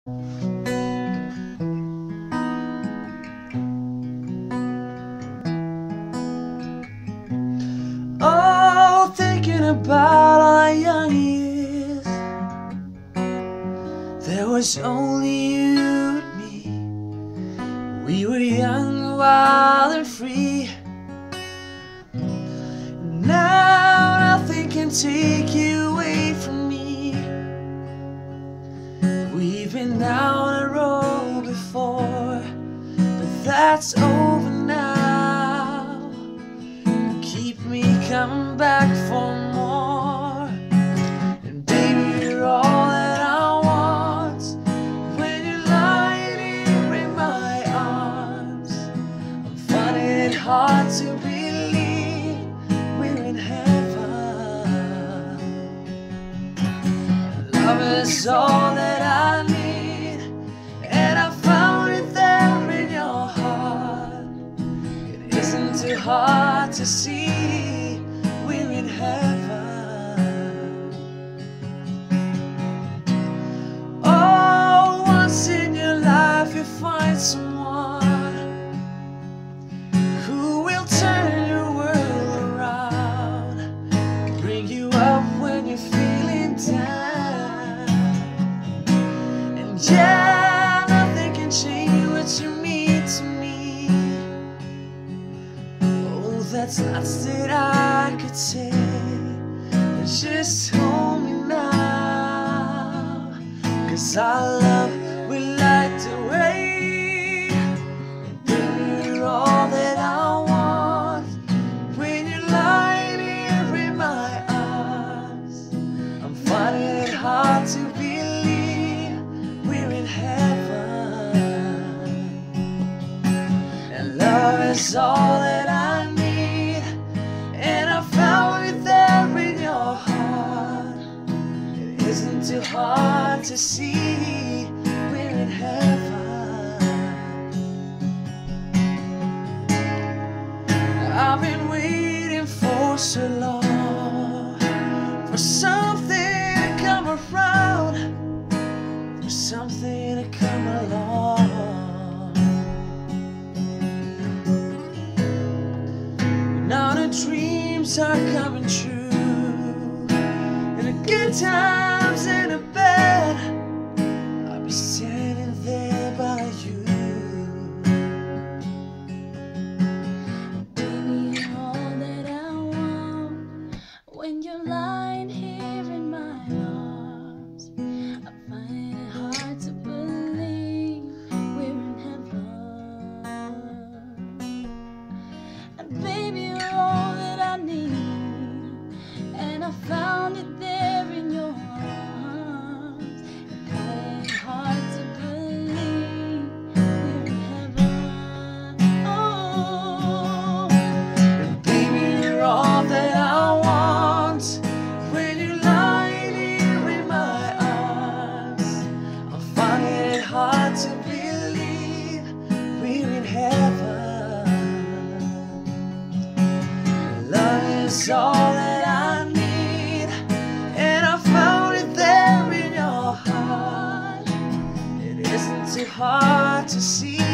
Oh, thinking about our young years, there was only you and me. We were young, wild and free. Now nothing can take you away from me. We've been down a road before, but that's over now. Keep me coming back for more. And baby, you're all that I want. When you're lying here in my arms, I'm finding it hard to believe we're in heaven. Love is all that I need, and I found it there in your heart. It isn't too hard to see we're in heaven. Oh, once in your life you find someone who will turn your world around, bring you up when you're feeling down. And yeah, nothing can change what you mean to me. Oh, that's lots that I could say, but just hold me now, 'cause our love will light the way. And you're all that I want. When you're lying here in my arms, I'm finding it hard to believe we're in heaven. And love is all that I need, and I found it there in your heart. It isn't too hard to see we're in heaven. I've been waiting for so long for something to come around, for something to come along. Now the dreams are coming true, and the good times in the bad, I'll be standing there by you. Baby, you're all that I want. When you're lying here in my arms, I find it hard to believe we're in heaven. And baby, you're all that I need, and I found it there in your arms. I find it hard to believe we're in heaven. Oh, And baby, you're all that I want. When you're lying here in my arms, I'm finding it hard to believe we're in heaven. Love is all that I need, and I found it there in your heart. It isn't too hard to see